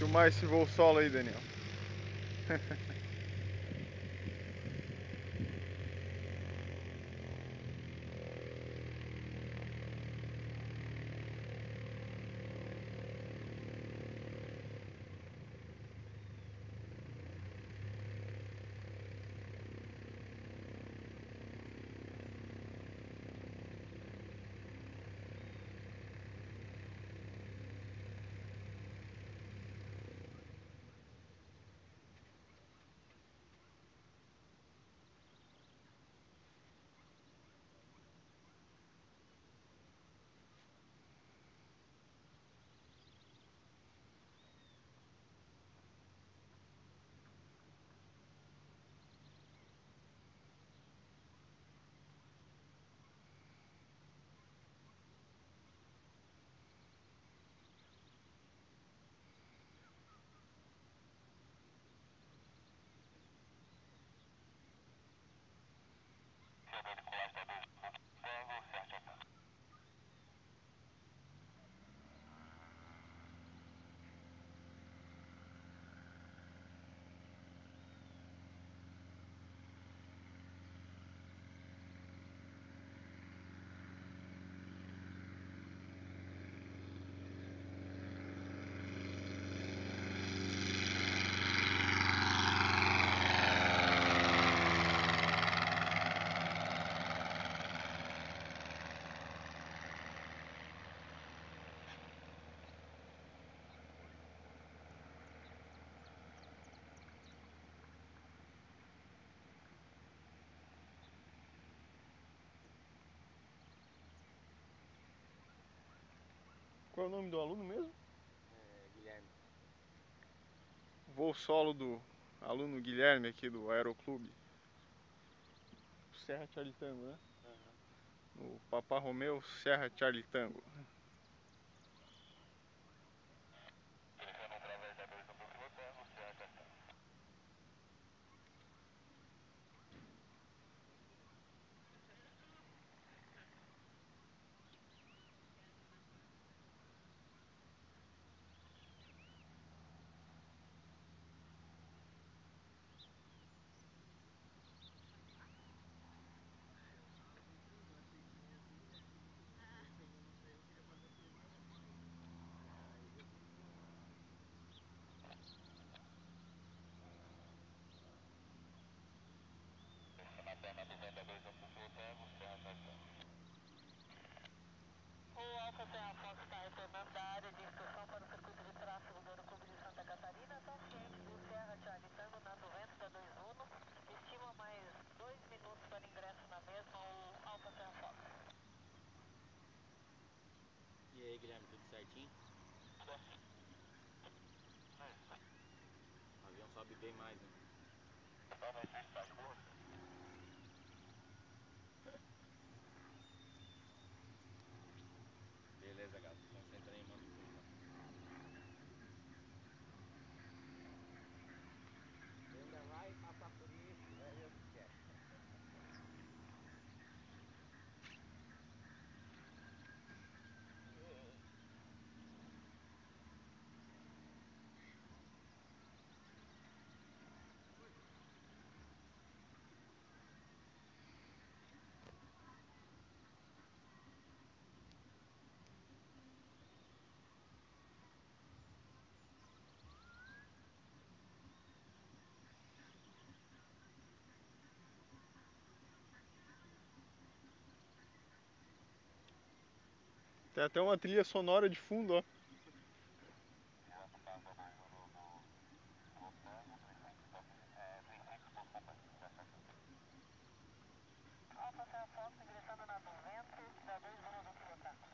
Filmar esse voo solo aí, Daniel. Qual é o nome do aluno mesmo? Guilherme. Voo solo do aluno Guilherme aqui do Aeroclube. Serra Charlie Tango, né? No Papa Romeu Serra Charlie Tango. O Alfa Serra Fox está retornando da área de instrução para o circuito de tráfego do Aeroclube de Santa Catarina, consciente do Serra Charlie Tango na 90 da 21, estima mais 2 minutos para ingresso na mesma, o Alfa Serra Fox. E aí, Guilherme, tudo certinho? O avião sobe bem mais, né? Beleza, gato. Concentra aí e manda tudo. Você ainda vai passar por isso, vai ver o que é. Tem até uma trilha sonora de fundo, ó. Alfa Serra Fox ingressando na 90 da 2,1 km.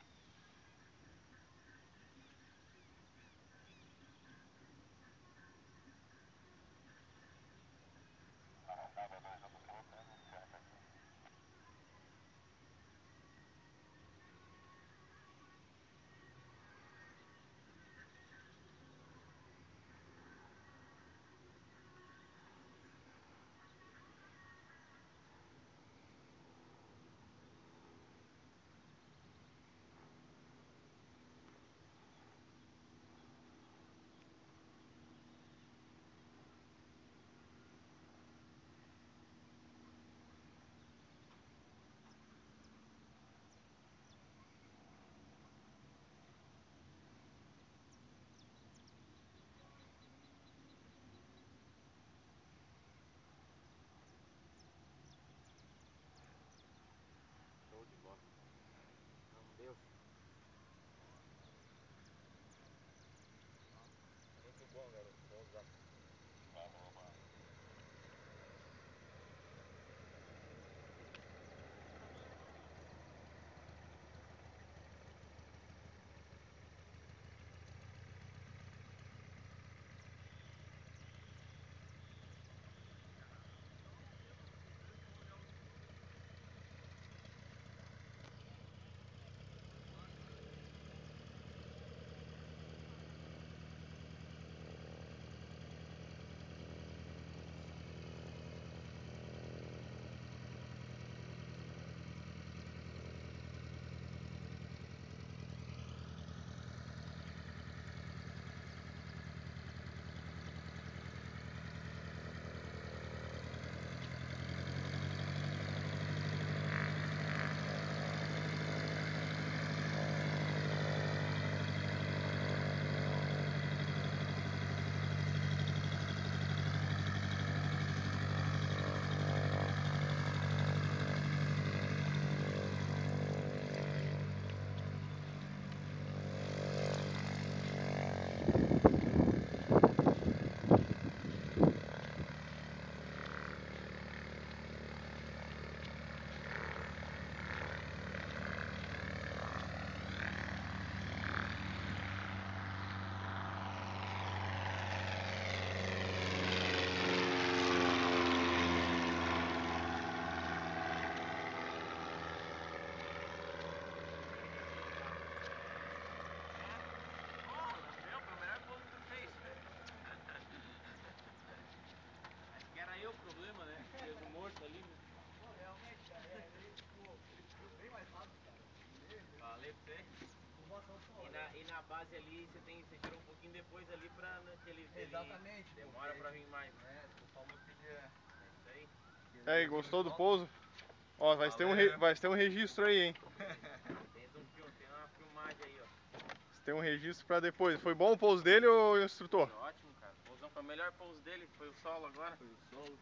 na base ali, você tirou um pouquinho depois ali pra que ele Exatamente. demora pra vir mais. É, tu falou que ele é... É isso aí. E aí, gostou do pouso? Ó, vai ter um registro aí, hein? Tem uma filmagem aí, ó. Tem um registro pra depois. Foi bom o pouso dele, ô instrutor? Foi ótimo, cara. Foi o melhor pouso dele, foi o solo agora. Foi o solo.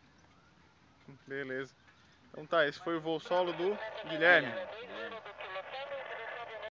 Beleza. Então tá, esse foi o voo solo do Guilherme.